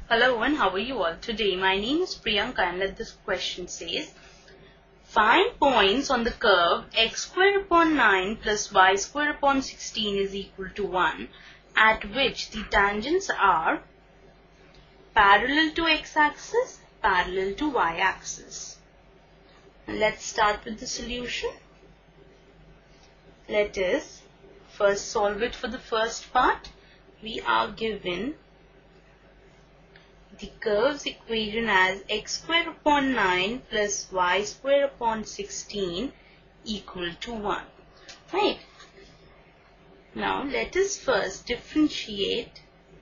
Hello and how are you all? Today my name is Priyanka and this question says, find points on the curve x square upon 9 plus y square upon 16 is equal to 1 at which the tangents are parallel to x-axis, parallel to y-axis. Let's start with the solution. Let us first solve it for the first part. We are given the curve's equation as x square upon 9 plus y square upon 16 equal to 1. Right? Now let us first differentiate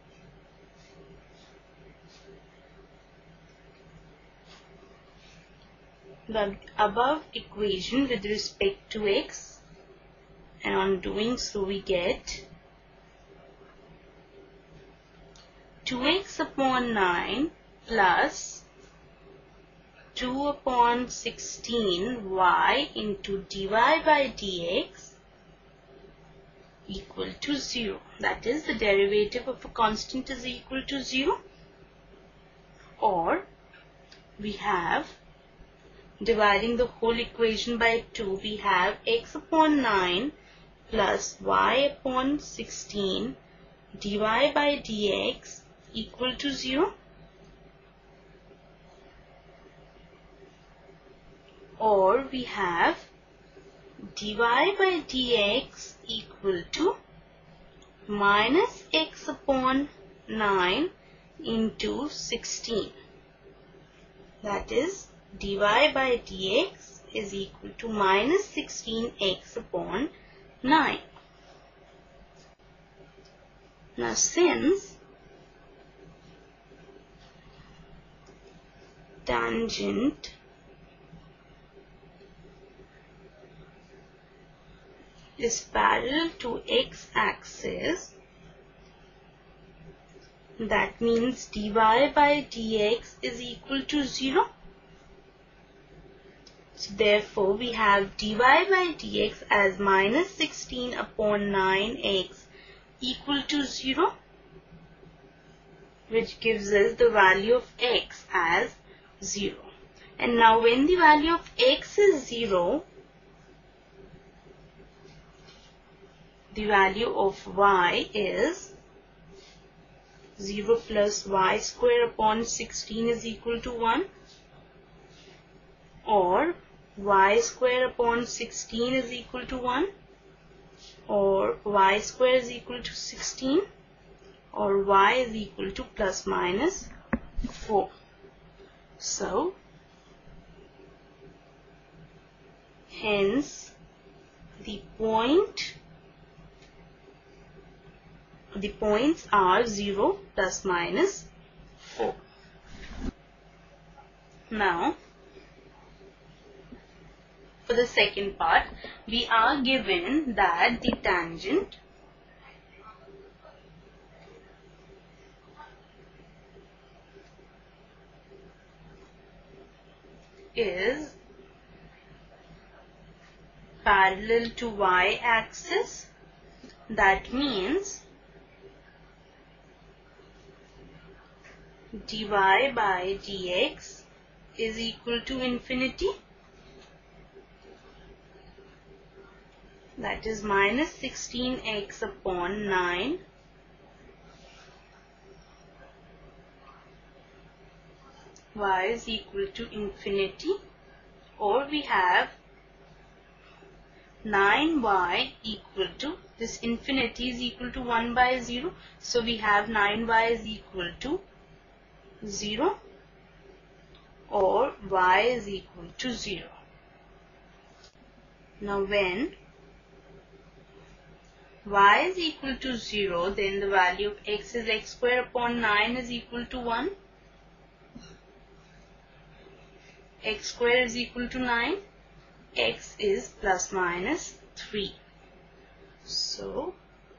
the above equation with respect to x, and on doing so we get 2x upon 9 plus 2 upon 16 y into dy by dx equal to 0. That is, the derivative of a constant is equal to 0. Or we have, dividing the whole equation by 2, we have x upon 9 plus y upon 16 dy by dx equal to 0. Or we have dy by dx equal to minus x upon 9 into 16. That is, dy by dx is equal to minus 16x upon 9. Now since tangent is parallel to x-axis, that means dy by dx is equal to 0. So therefore we have dy by dx as minus 16 upon 9x equal to 0, which gives us the value of x as 0. And now when the value of x is 0, the value of y is 0 plus y square upon 16 is equal to 1, or y square upon 16 is equal to 1, or y square is equal to 16, or y is equal to plus minus 4. So, hence the points are 0 plus minus 4. Now, for the second part, we are given that the tangent is parallel to y-axis. That means dy by dx is equal to infinity. That is minus 16x upon 9 y is equal to infinity, or we have 9y equal to, this infinity is equal to 1 by 0, so we have 9y is equal to 0, or y is equal to 0. Now when y is equal to 0, then the value of x is x square upon 9 is equal to 1. X square is equal to 9. X is plus minus 3. So,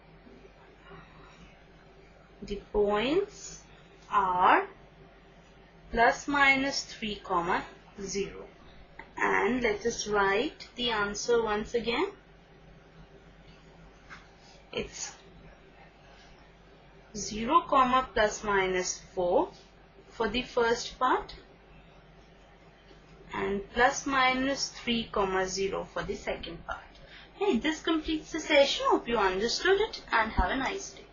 the points are plus minus 3, 0. And let us write the answer once again. It's 0, plus minus 4 for the first part and plus minus 3, 0 for the second part. Hey, this completes the session. Hope you understood it and have a nice day.